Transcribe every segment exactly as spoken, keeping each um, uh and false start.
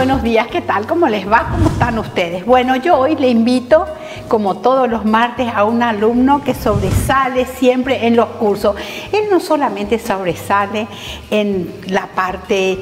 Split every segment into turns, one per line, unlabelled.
buenos días, ¿qué tal? ¿Cómo les va? ¿Cómo están ustedes? Bueno, yo hoy le invito, como todos los martes, a un alumno que sobresale siempre en los cursos. Él no solamente sobresale en la parte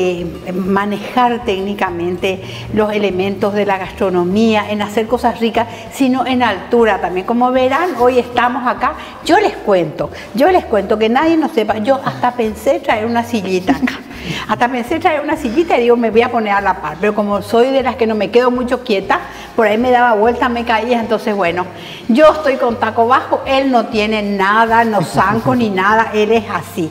de manejar técnicamente los elementos de la gastronomía, en hacer cosas ricas, sino en altura también. Como verán, hoy estamos acá. Yo les cuento, yo les cuento que nadie nos sepa. Yo hasta pensé traer una sillita acá. Hasta pensé traer una sillita y digo, me voy a poner a la par, pero como soy de las que no me quedo mucho quieta, por ahí me daba vuelta, me caía, entonces bueno, yo estoy con taco bajo, él no tiene nada, no zanco ni nada, él es así.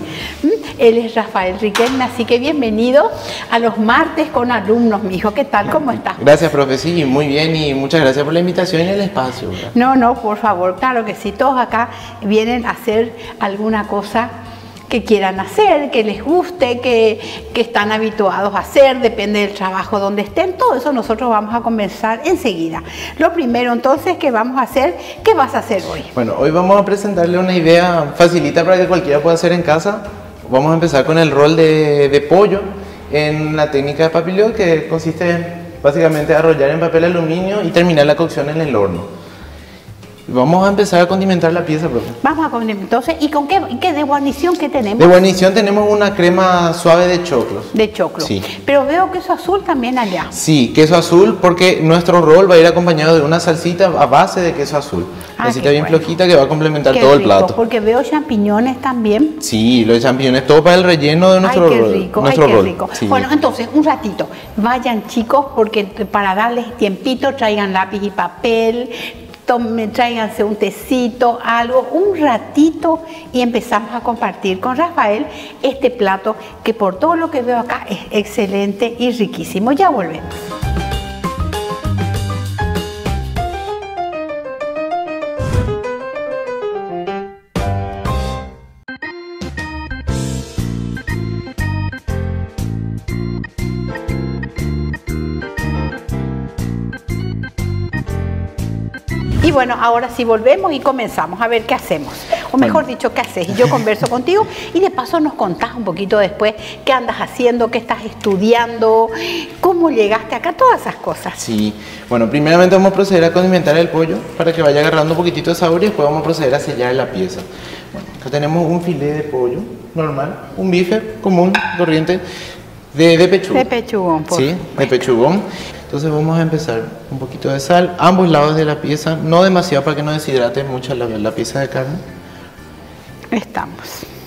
Él es Rafael Riquelme, así que bienvenido a los martes con alumnos, mi hijo. ¿Qué tal? ¿Cómo estás?
Gracias, profe, sí, muy bien, y muchas gracias por la invitación y el espacio, ¿verdad?
No, no, por favor, claro que sí, todos acá vienen a hacer alguna cosa que quieran hacer, que les guste, que, que están habituados a hacer, depende del trabajo donde estén. Todo eso nosotros vamos a conversar enseguida. Lo primero entonces que vamos a hacer, ¿qué vas a hacer hoy?
Bueno, hoy vamos a presentarle una idea facilita para que cualquiera pueda hacer en casa. Vamos a empezar con el rol de, de pollo en la técnica de papileo, que consiste en básicamente arrollar en papel aluminio y terminar la cocción en el horno. Vamos a empezar a condimentar la pieza, profe.
Vamos a condimentar. Entonces, ¿y con qué, qué de guarnición que tenemos?
De guarnición tenemos una crema suave de choclos.
De choclo.
Sí.
Pero veo queso azul también allá.
Sí, queso azul, porque nuestro rol va a ir acompañado de una salsita a base de queso azul.
Ah,
salsita bien
bueno.
flojita que va a complementar
Qué
todo
rico,
el plato.
porque veo champiñones también.
Sí, los champiñones, todo para el relleno de nuestro,
Ay, qué rico,
nuestro
ay, qué
rol.
rico.
Sí.
Bueno, entonces, un ratito. Vayan, chicos, porque para darles tiempito, traigan lápiz y papel, tomen, tráiganse un tecito, algo, un ratito, y empezamos a compartir con Rafael este plato que por todo lo que veo acá es excelente y riquísimo. Ya volvemos. Y bueno, ahora sí volvemos y comenzamos a ver qué hacemos. O mejor bueno. dicho, qué haces. Y yo converso contigo y de paso nos contás un poquito después qué andas haciendo, qué estás estudiando, cómo llegaste acá, todas esas cosas.
Sí, bueno, primeramente vamos a proceder a condimentar el pollo para que vaya agarrando un poquitito de sabor, y después vamos a proceder a sellar la pieza. Bueno, acá tenemos un filete de pollo normal, un bife común, corriente, de, de pechuga.
De pechugón, por
Sí, de pechugón. Entonces vamos a empezar un poquito de sal, ambos lados de la pieza, no demasiado para que no deshidrate mucho la, la pieza de carne.
Estamos.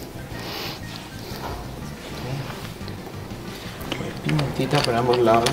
Pimentita por ambos lados.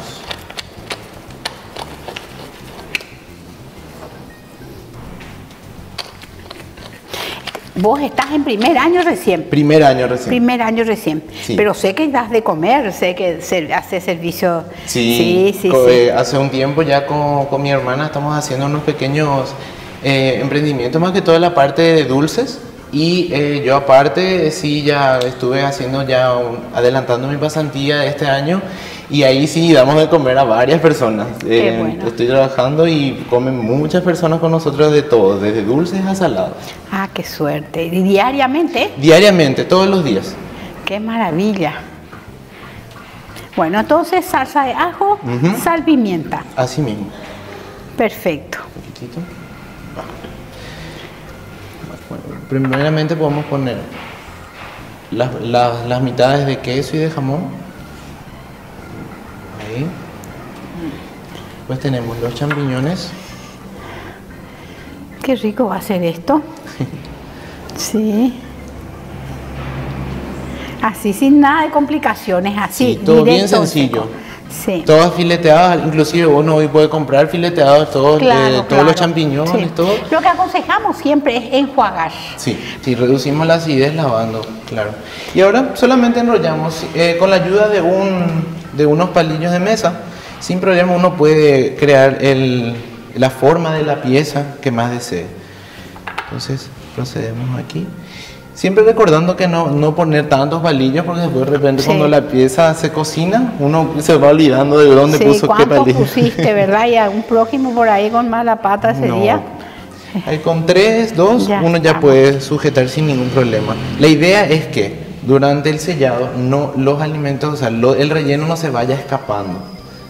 Vos estás en primer año recién.
Primer año recién.
Primer año recién.
Sí.
Pero sé que das de comer, sé que ser, haces servicio.
Sí,
sí, sí,
co-
sí.
Eh, hace un tiempo ya con, con mi hermana estamos haciendo unos pequeños eh, emprendimientos, más que toda la parte de dulces. Y eh, yo aparte sí ya estuve haciendo ya, un, adelantando mi pasantía este año, y ahí sí damos de comer a varias personas.
Qué
Eh,
bueno.
Estoy trabajando y comen muchas personas con nosotros de todo, desde dulces a salados.
Ah, qué suerte. ¿Y diariamente?
Diariamente, todos los días.
Qué maravilla. Bueno, entonces salsa de ajo,
Ujú.
sal, pimienta.
Así mismo.
Perfecto.
Un poquitito. Bueno, primeramente podemos poner las, las, las mitades de queso y de jamón. Ahí. Después tenemos los champiñones.
Qué rico va a ser esto. Sí. Así, sin nada de complicaciones, así.
Sí, todo bien
directo,
sencillo.
seco. Sí.
Todas fileteadas, inclusive uno hoy puede comprar fileteados todos,
Claro,
eh, todos
claro.
los champiñones,
Sí.
todo.
Lo que aconsejamos siempre es enjuagar.
Sí, sí, reducimos la acidez lavando, claro. Y ahora solamente enrollamos eh, con la ayuda de, un, de unos palillos de mesa. Sin problema uno puede crear el, la forma de la pieza que más desee. Entonces procedemos aquí. Siempre recordando que no, no poner tantos palillos, porque después de repente
Sí.
cuando la pieza se cocina, uno se va olvidando de dónde
Sí,
puso qué
¿cuántos
palillo.
pusiste, verdad? Y algún prójimo por ahí con mala pata ese
No.
día.
Ahí con tres, dos,
Ya
uno ya
estamos.
puede sujetar sin ningún problema. La idea es que durante el sellado no, los alimentos, o sea, lo- el relleno no se vaya escapando.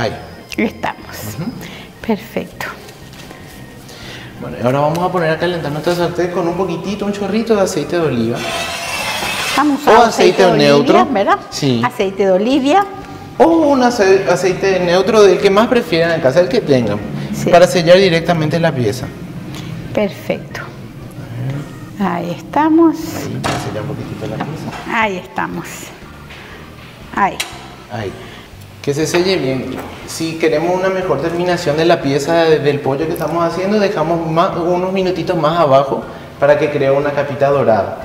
Ahí.
Estamos. Uh-huh. Perfecto.
Bueno, ahora vamos a poner a calentar nuestra sartén con un poquitito, un chorrito de aceite de oliva.
Vamos a usar
o aceite, aceite neutro.
Olivia, ¿verdad?
Sí.
Aceite de olivia.
O un aceite neutro del que más prefieran en casa, el que tengan, sí. Para sellar directamente la pieza.
Perfecto. Ahí estamos.
Ahí, para sellar un poquitito la pieza.
Ahí estamos. Ahí.
Ahí. Que se selle bien. Si queremos una mejor terminación de la pieza del pollo que estamos haciendo, dejamos más, unos minutitos más abajo para que cree una capita dorada.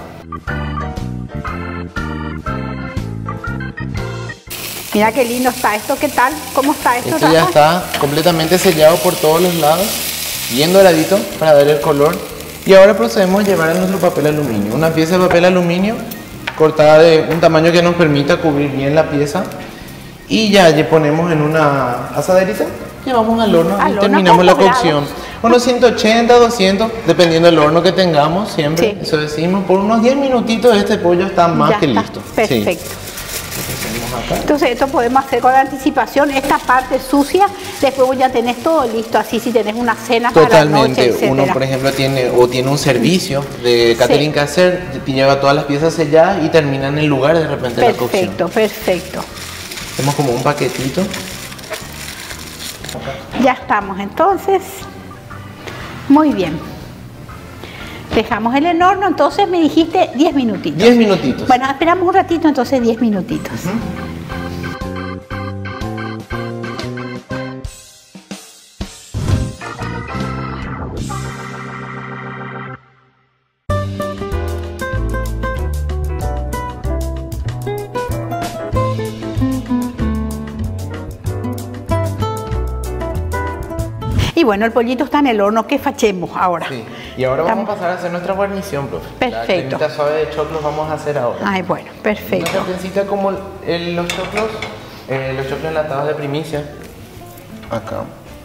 Mira qué lindo está esto, ¿qué tal? ¿Cómo está esto?
Esto ya está completamente sellado por todos los lados, bien doradito para dar el color. Y ahora procedemos a llevar a nuestro papel aluminio. Una pieza de papel aluminio cortada de un tamaño que nos permita cubrir bien la pieza. Y ya le ponemos en una asaderita, llevamos al horno
al
y
horno
terminamos la cocción.
Grados.
Unos ciento ochenta, doscientos, dependiendo del horno que tengamos, siempre. Sí. Eso decimos, por unos diez minutitos este pollo está más
ya
que
está.
listo.
Perfecto. Sí. Entonces esto podemos hacer con anticipación, esta parte sucia, después vos ya tenés todo listo, así si tenés una cena
totalmente,
para la noche, etcétera.
Uno por ejemplo tiene o tiene un servicio de catering sí. que hacer, lleva todas las piezas selladas y termina en el lugar de repente
perfecto,
la cocción.
Perfecto, perfecto.
Hacemos como un paquetito.
Ya estamos entonces. Muy bien. Dejamos el en horno, entonces me dijiste diez minutitos.
diez minutitos.
Bueno, esperamos un ratito, entonces diez minutitos. Uh-huh. Y bueno, el pollito está en el horno, ¿qué hacemos ahora?
Sí. Y ahora vamos Estamos... a pasar a hacer nuestra guarnición, profe.
Perfecto.
La cremita suave de choclos vamos a hacer ahora.
Ay, bueno, perfecto.
Una sartencita como el, los choclos, eh, los choclos enlatados de primicia. Acá.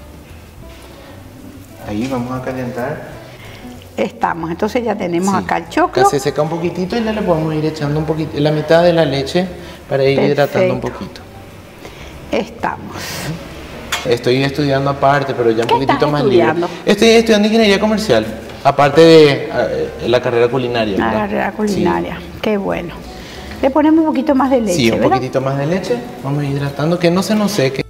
Ahí vamos a calentar.
Estamos, entonces ya tenemos sí. acá el choclo.
Acá se seca un poquitito y ya le podemos ir echando un poquito, la mitad de la leche para ir perfecto. Hidratando un poquito.
Estamos.
Estoy estudiando aparte, pero ya un poquitito más
estudiando?
libre. Estoy estudiando ingeniería comercial, aparte de uh, la carrera culinaria.
La ¿verdad? carrera culinaria, sí. Qué bueno. Le ponemos un poquito más de leche,
Sí, un
¿verdad?
poquitito más de leche. Vamos hidratando, que no se nos seque.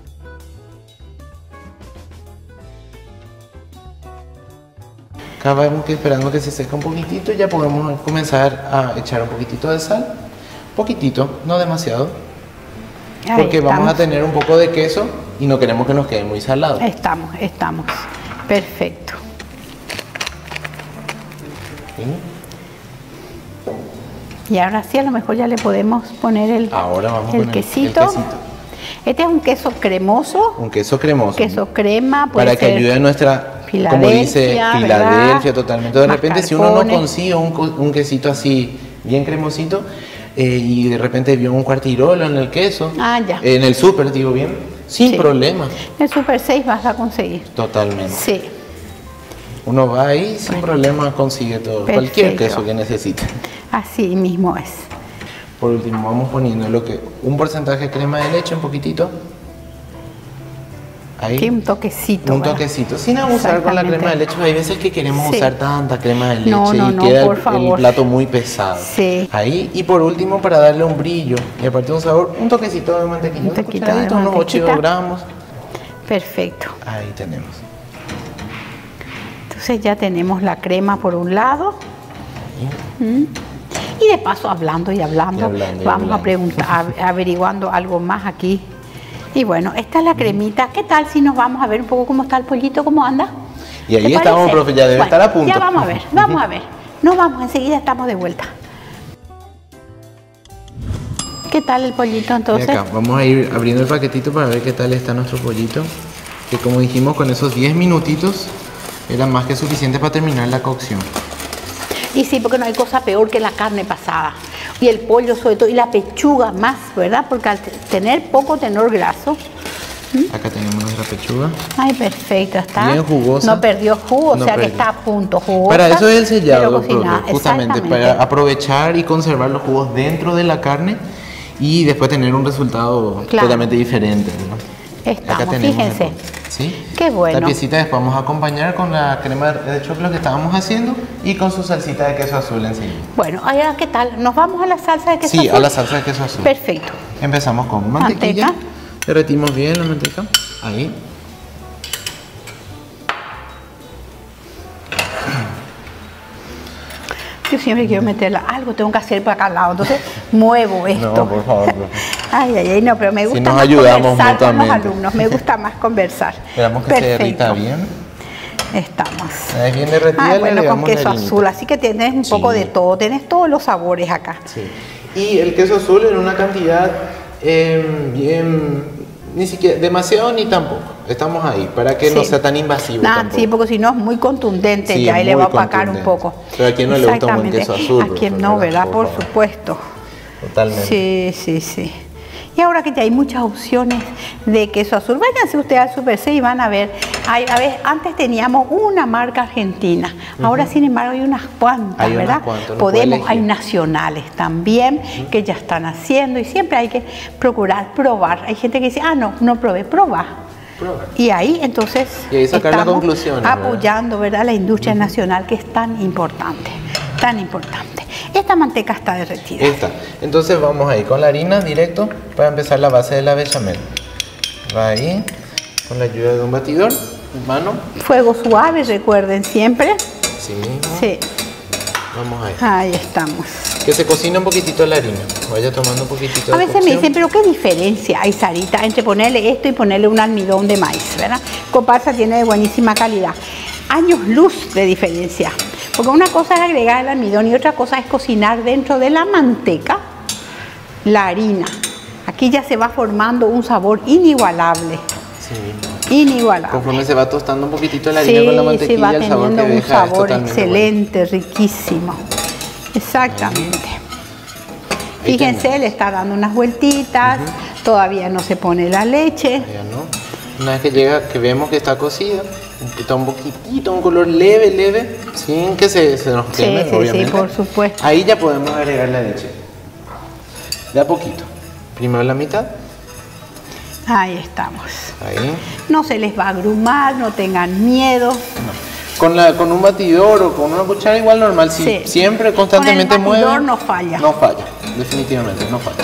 Acá vamos esperando que se seque un poquitito y ya podemos comenzar a echar un poquitito de sal. Poquitito, no demasiado.
Ahí
porque
estamos.
Vamos a tener un poco de queso y no queremos que nos quede muy salado.
Estamos, estamos. Perfecto. ¿Sí? Y ahora sí, a lo mejor ya le podemos poner el,
ahora vamos
el,
con
quesito.
el, el quesito.
Este es un queso cremoso.
Un queso cremoso.
Queso crema. Puede
para que
ser
ayude a nuestra, como dice, Filadelfia, totalmente. De repente, si uno no consigue un, un quesito así bien cremosito, Eh, y de repente vio un cuartirolo en el queso,
ah, ya.
en el súper, digo bien, sin
sí.
problema.
En el Super seis vas a conseguir.
Totalmente.
Sí.
Uno va ahí sin bueno. problema, consigue todo, perfecto. Cualquier queso que necesite.
Así mismo es.
Por último, vamos poniendo lo que un porcentaje de crema de leche, un poquitito. Ahí.
Aquí un toquecito.
Un
¿verdad?
toquecito, sin abusar con la crema de leche. Hay veces que queremos sí. usar tanta crema de leche
no, no,
y
no,
queda
por
el,
favor.
el plato muy pesado.
Sí.
Ahí, y por último, para darle un brillo y aparte de un sabor, un toquecito de mantequilla.
Un toquito de mantequilla.
Unos ocho gramos.
Perfecto.
Ahí tenemos.
Entonces ya tenemos la crema por un lado. ¿Mm? Y de paso, hablando y hablando, y hablando y vamos hablando. a preguntar, averiguando algo más aquí. Y bueno, esta es la cremita. ¿Qué tal si nos vamos a ver un poco cómo está el pollito, cómo anda?
Y ahí estamos, profe, ya debe bueno, estar a punto.
Ya vamos a ver, vamos a ver. Nos vamos, enseguida estamos de vuelta. ¿Qué tal el pollito entonces?
Y acá vamos a ir abriendo el paquetito para ver qué tal está nuestro pollito. Que como dijimos, con esos diez minutitos era más que suficiente para terminar la cocción.
Y sí, porque no hay cosa peor que la carne pasada. Y el pollo sobre todo, y la pechuga más, ¿verdad? Porque al tener poco tenor graso.
¿Mm? Acá tenemos nuestra pechuga.
Ay, perfecto, está.
Bien jugosa.
No perdió jugo,
no
o sea
perdió.
que está a punto, jugosa.
Para eso es el sellado, profe, justamente
Exactamente.
para aprovechar y conservar los jugos dentro de la carne y después tener un resultado claro. totalmente diferente, ¿no?
Estamos,
acá tenemos
fíjense.
el postre, ¿sí?
Qué bueno.
La piecita después vamos a acompañar con la crema de chocolate que estábamos haciendo y con su salsita de queso azul encima.
Bueno, ahora ¿qué tal? ¿Nos vamos a la salsa de queso
Sí,
azul?
a la salsa de queso azul.
Perfecto.
Empezamos con mantequilla.
Manteca.
Derretimos bien la manteca. Ahí.
Yo siempre quiero meterla, algo tengo que hacer para acá al lado, entonces muevo esto.
No, por favor. Por favor.
Ay, ay, ay, no, pero me gusta
Si nos
más
ayudamos
conversar con los
mutuamente.
alumnos, me gusta más conversar.
Esperamos que se derrita bien.
Estamos.
Es bien derretida,
Ah,
le
bueno, con
agregamos la
queso
harinita.
azul, así que tienes un
Sí.
poco de todo, tienes todos los sabores acá.
Sí. Y el queso azul en una cantidad eh, bien, ni siquiera demasiado ni tampoco. Estamos ahí para que no
Sí.
sea tan invasivo.
Nah,
tampoco.
sí, porque si no es muy contundente,
Sí,
ya ahí
es
le va a
muy
opacar un
contundente.
poco.
Pero a quién no le gusta un buen queso azul,
A quien
profesor,
no, ¿verdad?
Por
Por,
favor.
supuesto.
Totalmente.
Sí, sí, sí. Y ahora que ya hay muchas opciones de queso azul, váyanse ustedes al Super C y van a ver. Hay, a ver, antes teníamos una marca argentina, ahora sin embargo hay unas cuantas,
Hay unas
¿verdad?
cuantas, uno puede
Podemos,
elegir.
hay nacionales también que ya están haciendo y siempre hay que procurar probar. Hay gente que dice, ah, no, no probé, proba.
Prueba.
Y ahí entonces
Y ahí sacar las
estamos
conclusiones, ¿verdad?
apoyando, ¿verdad? La industria nacional que es tan importante, tan importante. Esta manteca está derretida.
Esta. Entonces vamos ahí con la harina directo para empezar la base de la bechamel. Va ahí con la ayuda de un batidor en mano.
Fuego suave, recuerden siempre.
Sí mismo.
Sí,
Vamos ahí.
ahí estamos.
Que se cocine un poquitito la harina. Vaya tomando un poquitito
A
de
veces me
cocción.
dicen, pero ¿qué diferencia hay, Sarita, entre ponerle esto y ponerle un almidón de maíz, ¿verdad? Comparsa tiene de buenísima calidad. Años luz de diferencia. Porque una cosa es agregar el almidón y otra cosa es cocinar dentro de la manteca la harina. Aquí ya se va formando un sabor inigualable.
Sí mismo.
Inigualable.
Conforme se va tostando un poquitito la harina con la
Sí,
mantequilla,
sí, va
el sabor
teniendo
que
un
deja es
sabor
totalmente
excelente, riquísimo. Exactamente.
Ahí
Fíjense,
tenemos.
le está dando unas vueltitas, todavía no se pone la leche.
bueno. Ya no. Una vez que llega, que vemos que está cocida, está un poquitito, un color leve, leve, sin que se, se nos
Sí,
queme,
sí, sí,
obviamente.
por supuesto.
Ahí ya podemos agregar la leche. De a poquito. Primero la mitad.
Ahí estamos.
Ahí.
No se les va a agrumar, no tengan miedo.
Con, la, con un batidor o con una cuchara igual normal, si
Sí.
siempre constantemente
Con el batidor
mueve.
no falla.
No falla, definitivamente, no falla.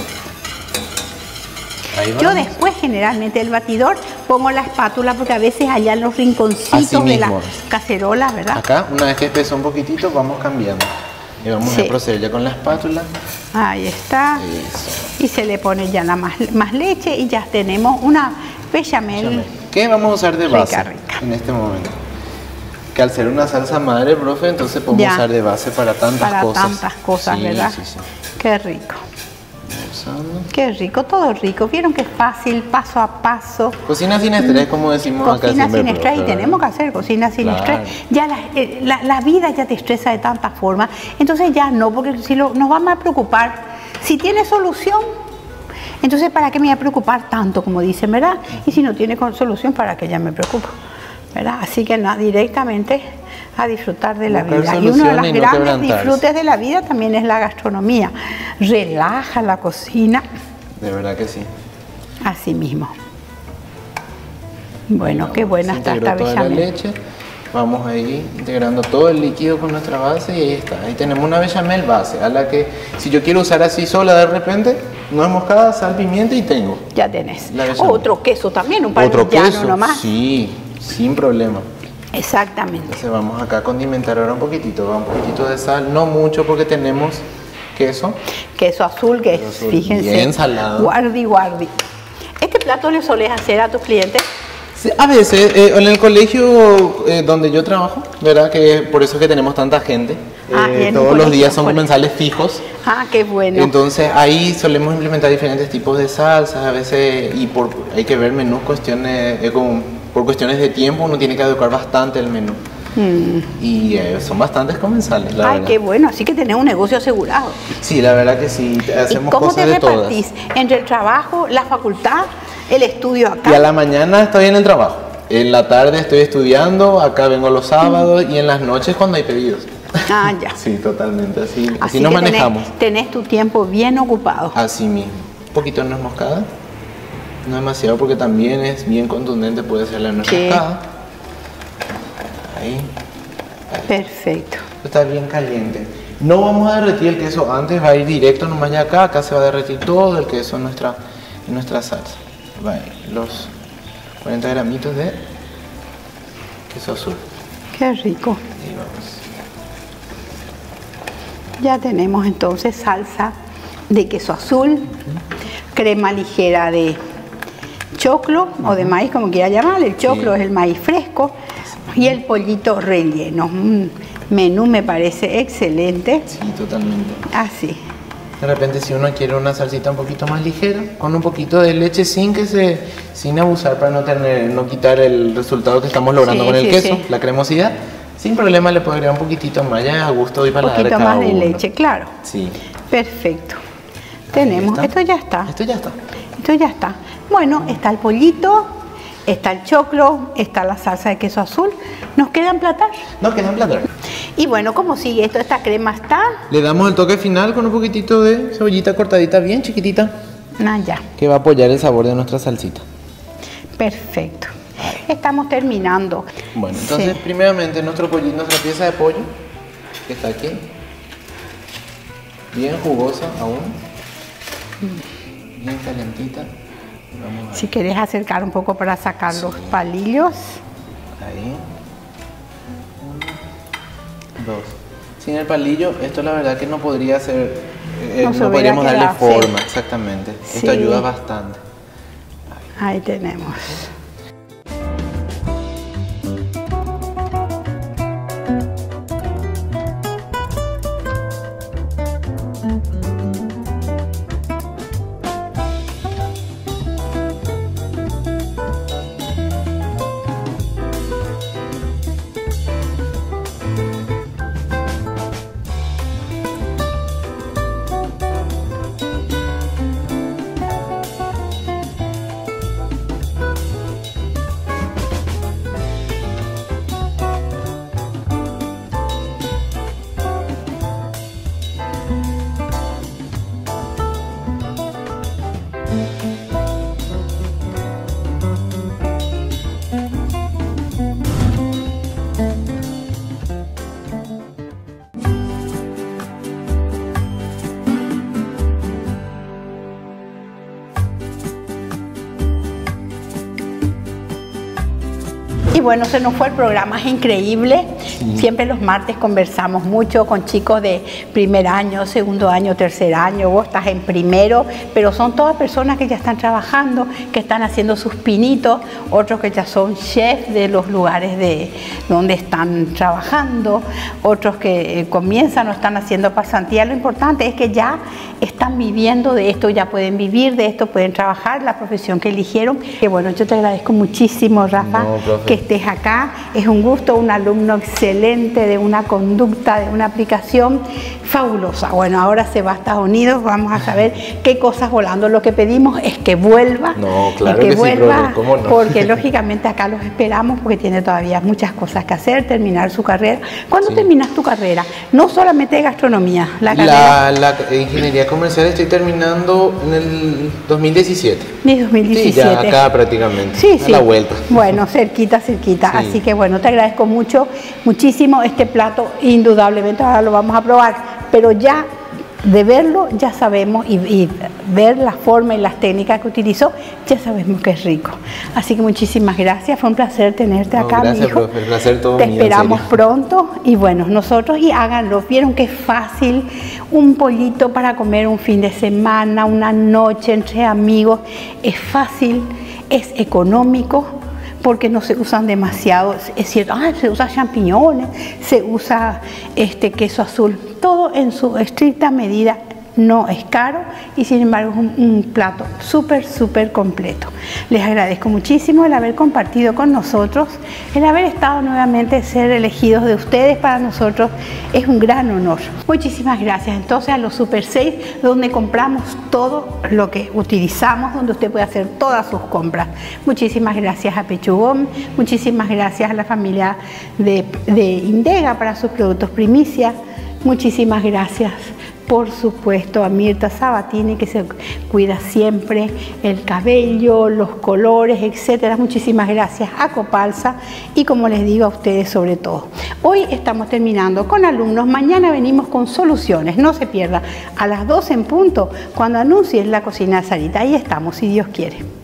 Ahí
Yo
vamos.
después generalmente el batidor pongo la espátula porque a veces allá en los
Así
rinconcitos de las
mismo.
cacerolas, ¿verdad?
Acá, una vez que espesó un poquitito, vamos cambiando. Y vamos
Sí.
a proceder ya con la espátula.
Ahí está.
Eso.
Y se le pone ya la más, más leche y ya tenemos una bechamel.
¿Qué vamos a usar de
Rica,
base
rica.
en este momento? Que al ser una salsa madre, profe, entonces podemos
Ya.
usar de base para tantas
Para
cosas.
tantas cosas,
Sí,
¿verdad?
Sí, sí.
Qué rico.
Usando.
Qué rico, todo rico. Vieron que es fácil, paso a paso.
Cocina sin estrés, como decimos acá
Cocina
siempre,
sin estrés, y
profe,
tenemos que
¿verdad?
hacer cocina sin
Claro.
estrés. Ya la, eh, la- la vida ya te estresa de tanta forma, entonces ya no, porque si lo- nos vamos a preocupar, si tiene solución, entonces ¿para qué me voy a preocupar tanto, como dicen, verdad? Y si no tiene con- solución, ¿para qué ya me preocupo? ¿Verdad? Así que no, directamente a disfrutar de la
Buscar
vida. Y uno de los
soluciones y no
grandes
quebrantarse.
disfrutes de la vida también es la gastronomía. Relaja la cocina,
De verdad que sí.
así mismo. Bueno, qué buena
Se
está
integró
esta
toda la
bechamel.
leche. Vamos ahí integrando todo el líquido con nuestra base y ahí está. Ahí tenemos una bechamel base, a la que si yo quiero usar así sola de repente, nuez moscada, sal, pimienta y tengo.
Ya tenés.
La bechamel.
Otro queso también, un
Otro
parmigiano
queso,
nomás.
sí, sin problema.
Exactamente.
Entonces vamos acá a condimentar ahora un poquitito, va un poquitito de sal, no mucho porque tenemos queso.
Queso azul que es,
Queso azul,
fíjense,
bien salado.
guardi, guardi. ¿Este plato le solés hacer a tus clientes?
Sí, a veces, eh, en el colegio eh, donde yo trabajo, ¿verdad? Que por eso es que tenemos tanta gente.
Ah,
eh,
y en un
todos los
colegio,
días son
colegio.
comensales fijos.
Ah, qué bueno.
Entonces ahí solemos implementar diferentes tipos de salsas, a veces, y por, hay que ver menús, cuestiones, eh, con- por cuestiones de tiempo uno tiene que adecuar bastante el menú. Y eh, son bastantes comensales, la
Mm. Ay,
verdad.
qué bueno, así que tenés un negocio asegurado.
Sí, la verdad que sí,
¿Y
hacemos
cómo
cosas
te
de todas.
repartís? Entre el trabajo, la facultad, el estudio acá.
Y a la mañana estoy en el trabajo, en la tarde estoy estudiando, acá vengo los sábados y en las noches cuando hay pedidos.
Ah, ya.
Sí, totalmente, así, así,
Así
nos
que tenés-
manejamos.
Tenés, tu tiempo bien ocupado.
Así mismo. Un poquito de nuez moscada. No demasiado porque también es bien contundente, puede ser la nuez
Sí.
moscada. Ahí. Ahí.
Perfecto.
Está bien caliente. No vamos a derretir el queso antes, va a ir directo nomás ya acá. Acá se va a derretir todo el queso en nuestra, en nuestra salsa. Va a ir los cuarenta gramitos de queso azul.
Qué rico.
Ahí vamos.
Ya tenemos entonces salsa de queso azul, crema ligera de choclo o de maíz, como quiera llamarle. El choclo
Sí.
es el maíz fresco y el pollito relleno. Un menú me parece excelente.
Sí, totalmente.
Así.
De repente si uno quiere una salsita un poquito más ligera, con un poquito de leche sin que se, sin abusar para no tener, no quitar el resultado que estamos logrando
Sí,
con el
sí,
queso,
sí.
la cremosidad, sin problema le puedo agregar un poquitito más ya a gusto y
Un
para
poquito
cada
más de
uno.
leche, claro.
Sí.
Perfecto. Tenemos,
¿Ya está?
esto ya está.
Esto ya está.
Esto ya está. Bueno, está el pollito, está el choclo, está la salsa de queso azul. Nos queda emplatar.
No, queda en platar.
Y bueno, ¿cómo sigue esto? Esta crema está.
Le damos el toque final con un poquitito de cebollita cortadita bien chiquitita,
Ah, ya.
que va a apoyar el sabor de nuestra salsita.
Perfecto. Estamos terminando.
Bueno, entonces
Sí.
primeramente nuestro pollito, nuestra pieza de pollo, que está aquí, bien jugosa aún, bien calentita. Vamos a
Si querés acercar un poco para sacar los palillos.
ahí. Uno, dos. Sin el palillo, esto la verdad que no podría ser, eh,
No se
no
hubiera
podríamos darle
quedado,
forma,
sí.
exactamente.
Sí.
Esto ayuda bastante.
Ahí tenemos. Y bueno, se nos fue el programa, es increíble. Sí. Siempre los martes conversamos mucho con chicos de primer año, segundo año, tercer año. Vos estás en primero, pero son todas personas que ya están trabajando, que están haciendo sus pinitos, otros que ya son chefs de los lugares de donde están trabajando, otros que eh, comienzan o están haciendo pasantía. Lo importante es que ya están viviendo de esto, ya pueden vivir de esto, pueden trabajar la profesión que eligieron. Que bueno, yo te agradezco muchísimo, Rafa, no, que estés acá. Es un gusto, un alumno excelente, de una conducta, de una aplicación fabulosa. Bueno, ahora se va a Estados Unidos, vamos a saber qué cosas volando. Lo que pedimos es que vuelva,
no, claro
que,
que
vuelva,
sí, ¿cómo no?
Porque lógicamente acá los esperamos porque tiene todavía muchas cosas que hacer, terminar su carrera. ¿Cuándo sí. terminas tu carrera? No solamente de gastronomía, la carrera.
La, la ingeniería comercial estoy terminando en el dos mil diecisiete.
Ni dos mil diecisiete.
Sí, ya acá prácticamente,
sí,
a
sí.
la vuelta.
Bueno, cerquita, cerquita.
Sí.
Así que bueno, te agradezco mucho, muchísimo este plato, indudablemente ahora lo vamos a probar, pero ya de verlo ya sabemos y, y ver la forma y las técnicas que utilizó, ya sabemos que es rico. Así que muchísimas gracias, fue un placer tenerte
no,
acá,
gracias,
mi hijo.
Profe, el placer todo
Te
mío,
esperamos pronto y bueno, nosotros y háganlo. Vieron que es fácil, un pollito para comer un fin de semana, una noche entre amigos, es fácil, es económico, porque no se usan demasiado, es cierto, ah, se usa champiñones, se usa este queso azul, todo en su estricta medida, no es caro y sin embargo es un, un plato súper, súper completo. Les agradezco muchísimo el haber compartido con nosotros, el haber estado nuevamente, ser elegidos de ustedes, para nosotros es un gran honor. Muchísimas gracias. Entonces a los Super seis, donde compramos todo lo que utilizamos, donde usted puede hacer todas sus compras. Muchísimas gracias a Pechugón, muchísimas gracias a la familia de, de Indega para sus productos primicia, muchísimas gracias Por supuesto, a Mirta Sabatini, que se cuida siempre el cabello, los colores, etcétera. Muchísimas gracias a Copalsa y, como les digo, a ustedes sobre todo. Hoy estamos terminando con alumnos, mañana venimos con soluciones. No se pierda, a las doce en punto, cuando anuncies la cocina de Sarita. Ahí estamos, si Dios quiere.